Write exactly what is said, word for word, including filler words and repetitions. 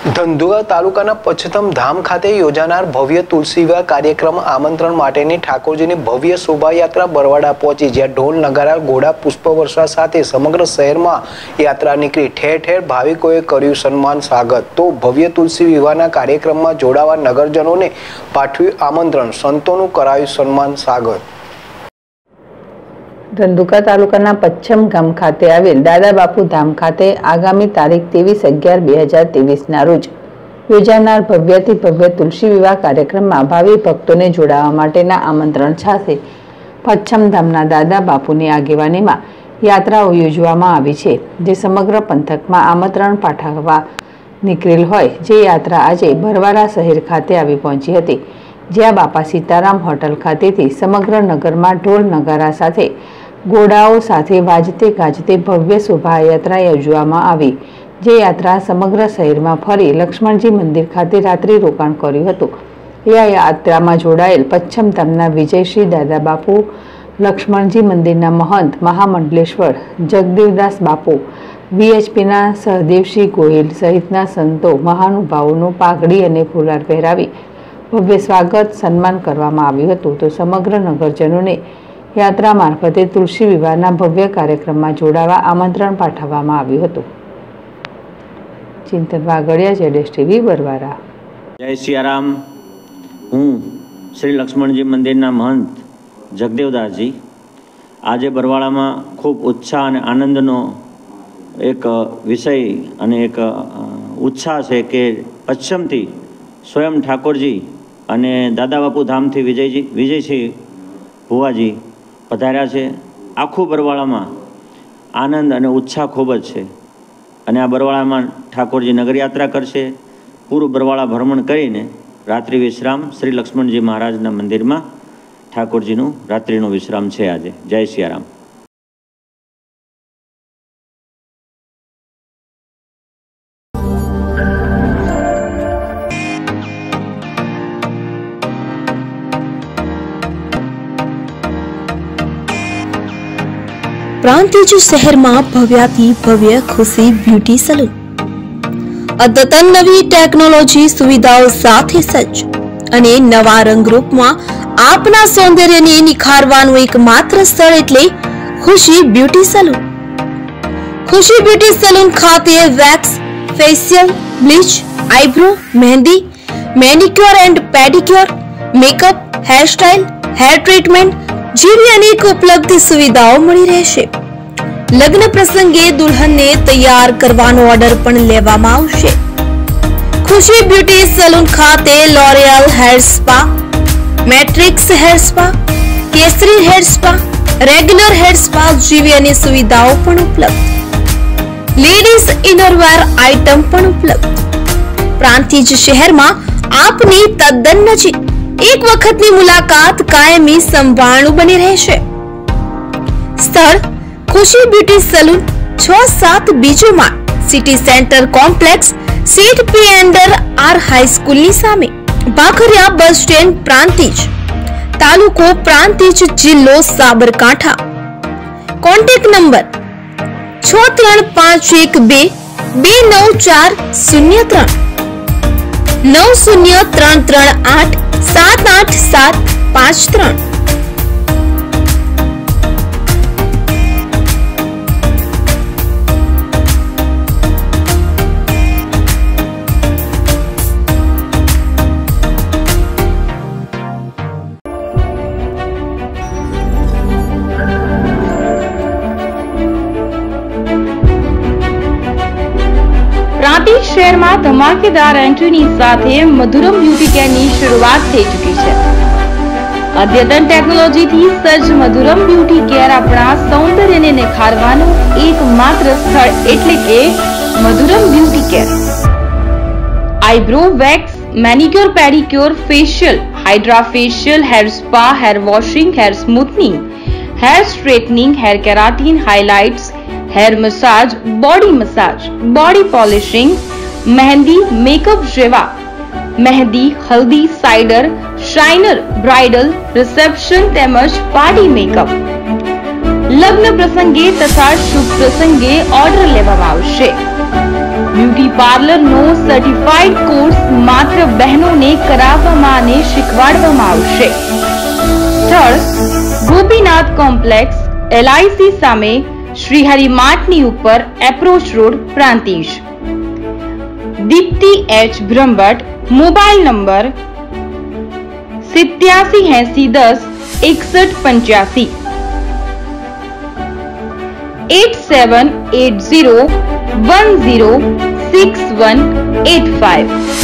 ધંધુકા તાલુકાના પચ્છમ ધામ ખાતે યોજાનાર ભવ્ય તુલસી વિવાહ કાર્યક્રમ આમંત્રણ માટેની ઠાકોરજીની ભવ્ય શોભાયાત્રા બરવાડા પહોંચી, જ્યાં ઢોલ નગારા ઘોડા પુષ્પવર્ષા સાથે સમગ્ર શહેરમાં યાત્રા નીકળી ઠેર ઠેર ભાવિકોએ કર્યું સન્માન સ્વાગત। તો ભવ્ય તુલસી વિવાહના કાર્યક્રમમાં જોડાવા નગરજનોને પાઠવ્યું આમંત્રણ, સંતોનું કરાયું સન્માન સ્વાગત। ધંધુકા તાલુકાના પચ્છમ ગામ ખાતે આવેલ દાદા બાપુ ધામ ખાતે આગામી તારીખ ત્રેવીસ અગિયાર બે હજાર ત્રેવીસના રોજ યોજાનાર ભવ્યથી ભવ્ય તુલસી વિવાહ કાર્યક્રમમાં ભાવિ ભક્તોને જોડાવા માટેના આમંત્રણ સાથે પચ્છમ ધામના દાદા બાપુની આગેવાનીમાં યાત્રાઓ યોજવામાં આવી છે, જે સમગ્ર પંથકમાં આમંત્રણ પાઠવવા નીકળેલ હોય। જે યાત્રા આજે બરવાડા શહેર ખાતે આવી પહોંચી હતી, જ્યાં બાપા સીતારામ હોટલ ખાતેથી સમગ્ર નગરમાં ઢોલ નગારા સાથે ઘોડાઓ સાથે વાજતે ગાજતે ભવ્ય શોભાયાત્રા યોજવામાં આવી। જે યાત્રા સમગ્ર શહેરમાં ફરી લક્ષ્મણજી મંદિર ખાતે રાત્રિ રોકાણ કર્યું હતું। આ યાત્રામાં જોડાયેલ પચ્છમ ધામના વિજયશ્રી દાદા બાપુ, લક્ષ્મણજી મંદિરના મહંત મહામંડલેશ્વર જગદેવદાસ બાપુ, વીએચપીના સહદેવસિંહ ગોહિલ સહિતના સંતો મહાનુભાવોનું પાઘડી અને ફુલાર પહેરાવી ભવ્ય સ્વાગત સન્માન કરવામાં આવ્યું હતું। તો સમગ્ર નગરજનોને યાત્રા મારફતે તુલસી વિવાહના ભવ્ય કાર્યક્રમમાં જોડાવા આમંત્રણ પાઠવવામાં આવ્યું હતું। ચિંતન વાગડિયા, જેડેશ ટીવી, બરવાડા। જય સિયારામ। હું શ્રી લક્ષ્મણજી મંદિરના મહંત જગદેવદાસજી આજે બરવાડામાં ખૂબ ઉત્સાહ અને આનંદનો એક વિષય અને એક ઉત્સાહ છે કે પશ્ચિમથી સ્વયં ઠાકોરજી અને દાદા બાપુ ધામથી વિજયજી વિજયસિંહ ભુવાજી પધાર્યા છે। આખું બરવાડામાં આનંદ અને ઉત્સાહ ખૂબ જ છે અને આ બરવાડામાં ઠાકોરજી નગરયાત્રા કરશે। પૂરું બરવાડા ભ્રમણ કરીને રાત્રિ વિશ્રામ શ્રી લક્ષ્મણજી મહારાજના મંદિરમાં ઠાકોરજીનું રાત્રિનો વિશ્રામ છે આજે। જય સિયારામ। પ્રાંતિજ શહેરમાં ભવ્યાથી ભવ્ય ખુશી બ્યુટી સલૂન અદ્યતન નવી ટેકનોલોજી સુવિધાઓ સાથે સજ્જ અને નવા રંગરૂપમાં આપના સૌંદર્યને નિખારવાનું એકમાત્ર સ્થળ એટલે Khushi beauty salon. Khushi beauty salon ખાતે wax, facial, bleach, eyebrow, mehndi, manicure and pedicure, makeup, hairstyle, hair treatment જેવી અનેક ઉપલબ્ધ સુવિધાઓ મળી રહેશે। લગ્ન પ્રસંગે દુલ્હનને તૈયાર કરવાનો ઓર્ડર પણ લેવામાં આવશે। ખુશી બ્યુટી સલૂન ખાતે L'Oreal hair spa, Matrix hair spa, Kesari hair spa, regular hair spa જેવી અનેક સુવિધાઓ પણ ઉપલબ્ધ। લેડીઝ ઇનરવેર આઇટમ પણ ઉપલબ્ધ। પ્રાંતિજ શહેરમાં આપની તદ્દન નજીક એક વખતની મુલાકાત કાયમી સંભાળનું બની રહેશે। સ્થળ ખુશી બ્યુટી સલૂન, છ સાત બીજો માળ, સિટી સેન્ટર કોમ્પ્લેક્સ, સીટ પી અંડર આર હાઈસ્કૂલની સામે, ભાખરિયા બસ સ્ટેન્ડ, પ્રાંતિજ, તાલુકો પ્રાંતિજ, જિલ્લો સાબરકાંઠા। કોન્ટેક્ટ નંબર છ ત્રણ પાંચ એક બે બે નવ ચાર શૂન્ય ત્રણ, નવ શૂન્ય ત્રણ ત્રણ આઠ સાત આઠ સાત પાંચ ત્રણ। પ્રાંતિજ શહેરમાં ધમાકેદાર એન્ટ્રીની સાથે મધુરમ બ્યુટી કેરની શરૂઆત થઈ ચૂકી છે। અદ્યતન ટેકનોલોજીથી સજ્જ મધુરમ બ્યુટી કેર આપણા સૌંદર્યને નિખારવાનું એકમાત્ર સ્થળ એટલે કે Madhuram beauty care. Eyebrow, wax, manicure, pedicure, facial, hydra facial, hair spa, hair washing, hair smoothening, hair straightening, hair keratin, highlights, hair massage, body massage, body polishing, mehndi, makeup જેવા મહેંદી, હલ્દી, સાઇડર, શાઇનર, બ્રાઇડલ, રિસેપ્શન તેમજ party makeup, લગ્ન પ્રસંગે તથા શુભ પ્રસંગે order લેવામાં આવશે। બ્યુટી પાર્લરનો સર્ટિફાઈડ કોર્સ માત્ર બહેનોને કરાવવામાં અને શીખવાડવામાં આવશે. સ્થળ ગોપીનાથ કોમ્પ્લેક્સ, એલઆઈસી સામે, શ્રીહરિ માર્ટની ઉપર, approach road, Prantij. Dipti H Brahmbhatt, mobile number સિત્યાસી એસી દસ એકસઠ પંચ્યાસી, eight seven eight zero one zero six one eight five.